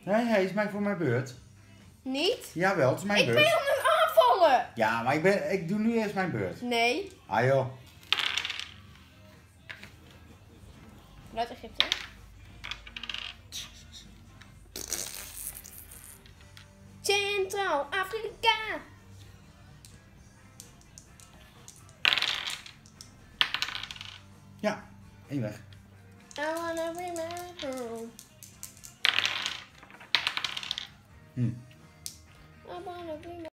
Nee, hij is voor mijn beurt. Niet? Jawel, het is mijn beurt. Ik ben aan het aanvallen! Ja, maar ik doe nu eerst mijn beurt. Nee. Ah joh. Vanuit Egypte. Centraal-Afrika! Ja, 1 weg. I wanna be my home. Hm. I wanna be my